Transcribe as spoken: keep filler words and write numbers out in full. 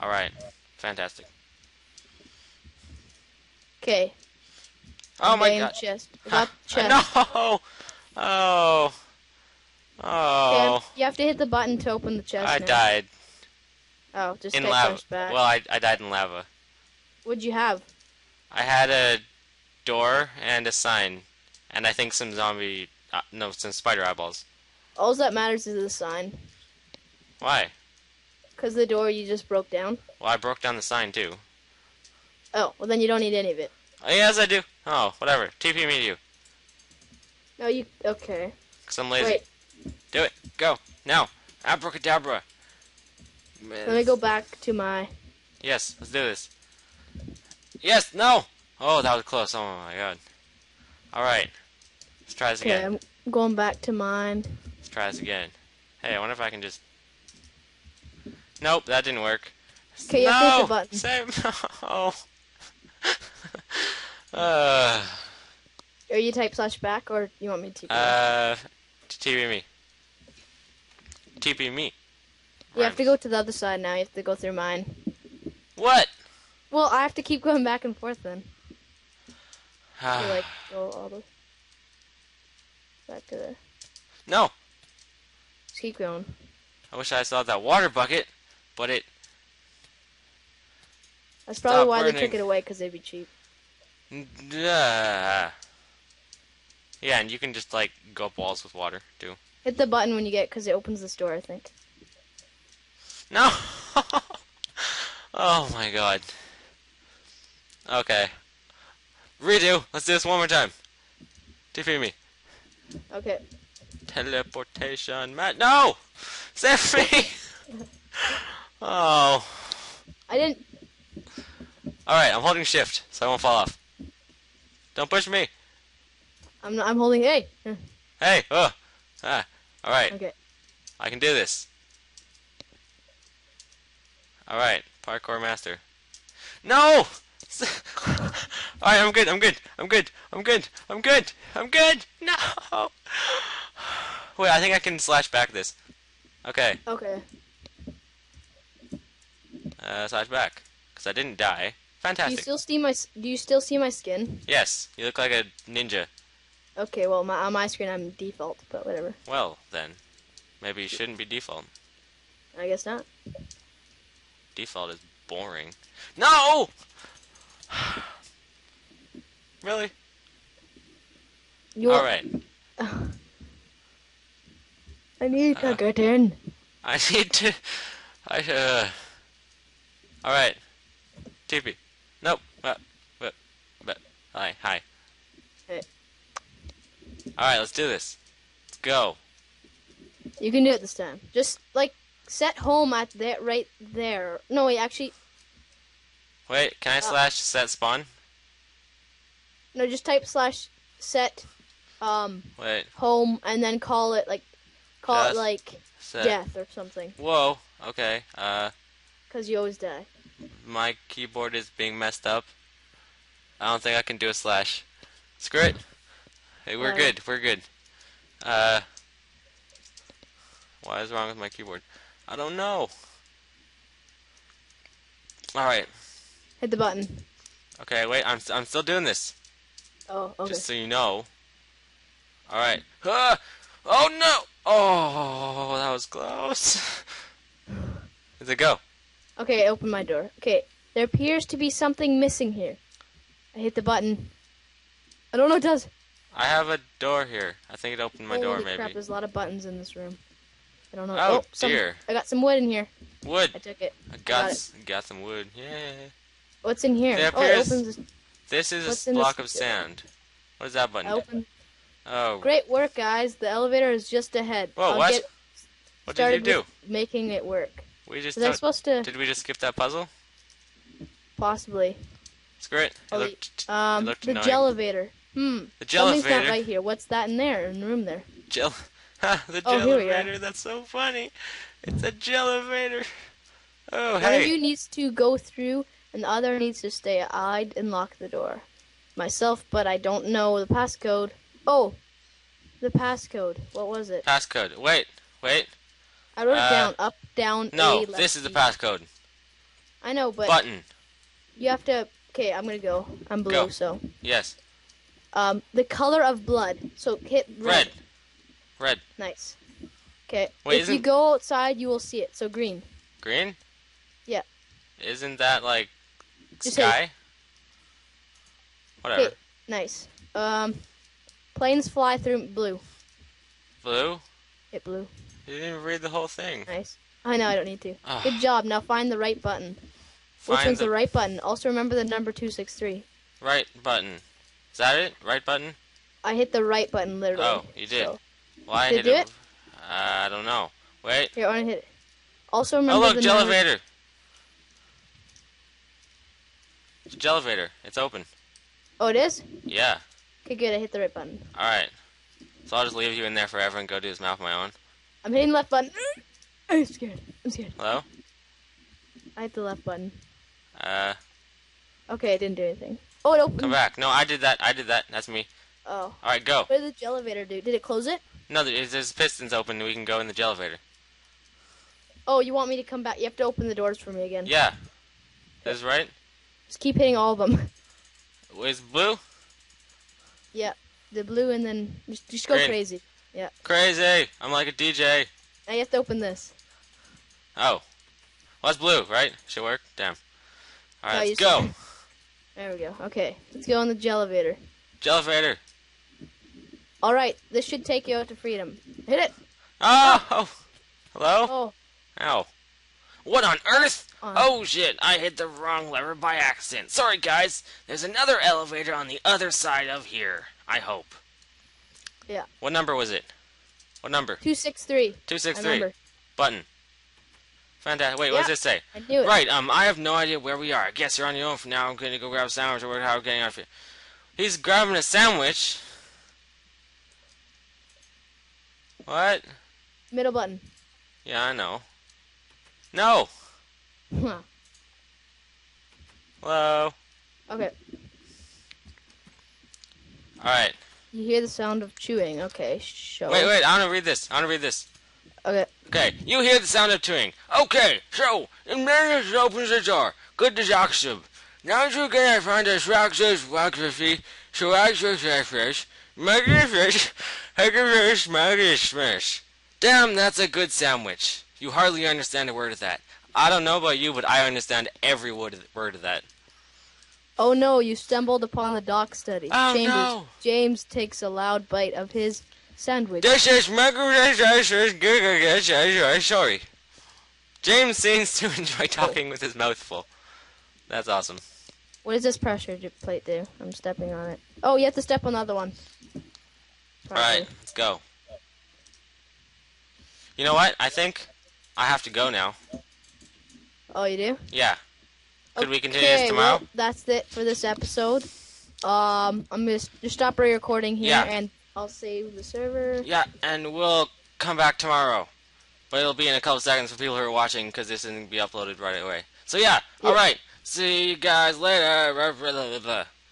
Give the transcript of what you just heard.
Alright. Fantastic. Okay. Oh my god. Chest. I got the chest. No! Oh. Okay, Oh. you have to hit the button to open the chest I now. died. Oh, just In type lava. flashback. Well, I, I died in lava. What'd you have? I had a door and a sign. And I think some zombie... Uh, no, some spider eyeballs. All that matters is the sign. Why? Because the door you just broke down. Well, I broke down the sign too. Oh, well then you don't need any of it. Oh, yes, I do. Oh, whatever. T P me to you. No, you... Okay. Because I'm lazy. Wait. Do it. Go. Now. Abracadabra. Let me go back to my... Yes, let's do this. Yes, no! Oh, that was close. Oh my god. Alright. Let's try this Okay, again. I'm going back to mine. Let's try this again. Hey, I wonder if I can just... Nope, that didn't work. Okay, you no! have to hit the button. Save... No! uh... Or you type slash back, or you want me to? Uh... T P me. T P me. You have to go to the other side now. You have to go through mine. What? Well, I have to keep going back and forth then. You like go all the back to there. No. Just keep going. I wish I saw that water bucket, but it. That's probably Stop why burning. they took it away, because they'd be cheap. Yeah, and you can just like go up walls with water too. Hit the button when you get, because it opens this door, I think. No. Oh my god. Okay. Redo. Let's do this one more time. Defeat me. Okay. Teleportation mat. No! Save me! Oh. I didn't... Alright, I'm holding shift, so I won't fall off. Don't push me. I'm not, I'm holding A. Hey! Oh! Ah. Alright. Okay. I can do this. Alright. Parkour master. No! Alright, I'm good, I'm good, I'm good, I'm good, I'm good, I'm good! No! Wait, I think I can slash back this. Okay. Okay. Uh, slash back. Because I didn't die. Do you Fantastic. still see my s- Do you still see my skin? Yes, you look like a ninja. Okay, well, my, on my screen I'm default, but whatever. Well, then. Maybe you shouldn't be default. I guess not. Default is boring. No! Really? You want- Alright. I need to Uh. get in. I need to... I, uh... Alright. T P. Nope. But, but, but, hi, hi. Hey. Alright, let's do this. Let's go. You can do it this time. Just, like, set home at that right there. No, wait, actually... Wait, can I slash set spawn? No, just type slash set um Wait. home and then call it, like, call Just it, like, set. death or something. Whoa, okay. Uh, Because you always die. my keyboard is being messed up. I don't think I can do a slash. Screw it. Hey, we're Uh, good, we're good. Uh, what is wrong with my keyboard? I don't know. Alright. Hit the button. Okay, wait, I'm, I'm still doing this. Oh, okay. Just so you know. Alright. Ah! Oh no! Oh, that was close. Where'd it go? Okay, open my door. Okay, there appears to be something missing here. I hit the button. I don't know what it does. I have a door here. I think it opened my Holy door, crap, maybe. there's a lot of buttons in this room. I don't know. Oh, some- dear. I got some wood in here. Wood. I took it. I got, got s- got some wood. Yeah. What's in here? There Oh, it appears- opens. this- This is What's a in this block of picture? sand. What does that button I do? open. Oh. Great work, guys. The elevator is just ahead. Whoa, I'll what? get What did you started do? with making it work. We just Was I don't- supposed to? Did we just skip that puzzle? Possibly. Screw it. It Oh, the- looked, Um, it looked the annoying. elevator. Hmm. The Something's not elevator. right here. What's that in there? In the room there? Gel. Ha, the Oh, here we are. elevator. That's so funny. It's a elevator. Oh, One hey. of you needs to go through, and the other needs to stay eyed and lock the door. Myself, but I don't know the passcode. Oh, the passcode. What was it? Passcode. Wait, wait. I wrote Uh, it down. Up, down, No, A, left, this is the B. passcode. I know, but Button. you have to. Okay, I'm gonna go. I'm blue, Go. so. Yes. Um, the color of blood. So hit red. Red. Red. Nice. Okay. Wait, if you isn't- go outside, you will see it. So green. Green? Yeah. Isn't that like Just hit it. sky? Whatever. Okay. Nice. Um, planes fly through blue. Blue? Hit blue. You didn't even read the whole thing. Nice. I know. I don't need to. Ah. Good job. Now find the right button. Which Find one's the the right button? Also remember the number two six three. right button. Is that it? Right button? I hit the right button literally. Oh, you did. So. Well, I Did hit you do it. I don't know. Wait. Here, I want to hit it. Also Oh, remember look, the number... Jellevator. It's Jellevator. It's open. Oh, it is? Yeah. Okay, good. I hit the right button. Alright. So I'll just leave you in there forever and go do this map on my own. I'm hitting left button. I'm scared. I'm scared. Hello? I hit the left button. Uh, Okay, I didn't do anything. Oh, it opened. come back. No, I did that. I did that. That's me. Oh. Alright, go. What did the elevator do? Did it close it? No, there's, there's pistons open and we can go in the Jellevator. Oh, you want me to come back? You have to open the doors for me again. Yeah. This is right? Just keep hitting all of them. Is blue? Yeah. The blue and then just, just go Green. crazy. Yeah. Crazy. I'm like a D J. Now you have to open this. Oh. Well, that's blue, right? Should work? Damn. No, Alright, you let's go. There we go. Okay. Let's go in the elevator. Jellevator. Alright, this should take you out to freedom. Hit it! Oh! oh. Hello? Oh. Ow. What on earth? On. Oh shit, I hit the wrong lever by accident. Sorry guys, there's another elevator on the other side of here. I hope. Yeah. What number was it? What number? two six three. two six I three. remember. Button. Fantastic. Wait, what Yeah. does this say? I knew it. Right, um, I have no idea where we are. I guess you're on your own for now. I'm gonna go grab a sandwich or how we're getting out of here. He's grabbing a sandwich. What? Middle button. Yeah, I know. No! Huh. Hello? Okay. Alright. You hear the sound of chewing. Okay, show. Wait, wait, I wanna read this. I wanna read this. Okay. Okay, you hear the sound of chewing. Okay, so, in minutes opens the door. Good deduction. Now you can find a structures, philosophy, so access fish, make it fish, make it fish, make it fish. Damn, that's a good sandwich. You hardly understand a word of that. I don't know about you, but I understand every word of, word of that. Oh no, you stumbled upon the dock study. Oh, James, no. James takes a loud bite of his sandwich. This is sorry. James seems to enjoy talking with his mouth full. That's awesome. What does this pressure j- plate do? I'm stepping on it. Oh, you have to step on the other one. Alright, let's go. You know what? I think I have to go now. Oh, you do? Yeah. Could we continue Okay, this tomorrow? well, that's it for this episode. Um, I'm gonna s- just stop recording here, Yeah. and I'll save the server. Yeah, and we'll come back tomorrow. But it'll be in a couple seconds for people who are watching because this isn't going to be uploaded right away. So yeah, Yeah. alright. See you guys later.